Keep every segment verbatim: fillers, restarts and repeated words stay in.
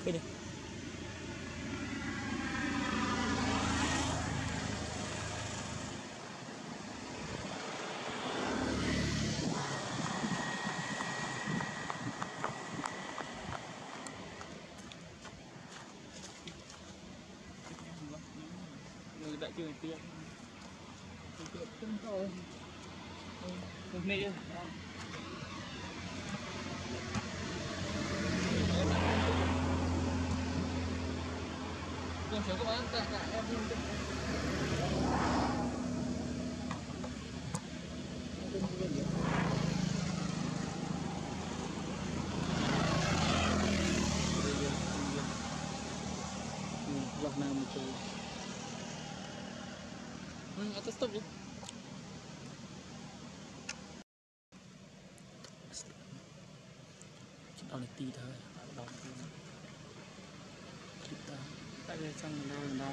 Cái này. Người đại chưa tiệm. Tiệm chân thôi. Không nị. Cùng xuống các bạn, tại tại em đi được. Lọc nào một chỗ. Ừ, atas stop đi. Đó là tí thôi, đó là clip đó. Tại vì trong nào nào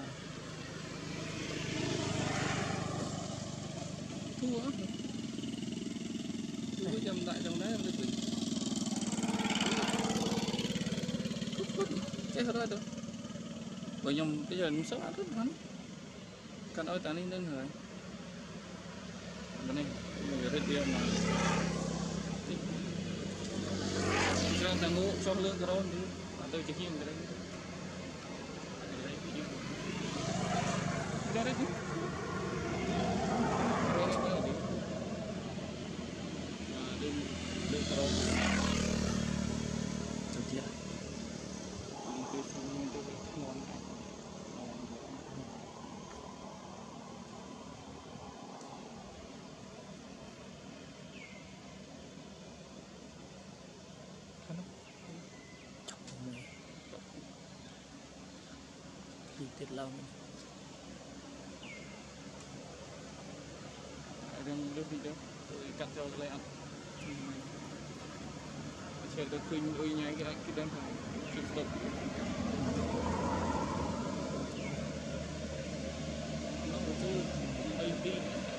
thua á thua chầm lại trong đấy em được bị chết rồi đâu bởi nhầm bây giờ nó sắp ăn rất hắn cần ơi ta nên nâng rồi bên này người rất điên mà ra ta ngủ cho lương cái đó đi mà tôi chỉ hiên cái đấy ra đấy chứ ra đấy đi đừng đừng cái đó chụp chia tôi xin tôi ngon đi tiết lâu đừng đưa đi đâu tôi cắt cho lại ăn sẽ được khuyên ơi nhảy cái cái đơn phải chụp được nó chứ đây đi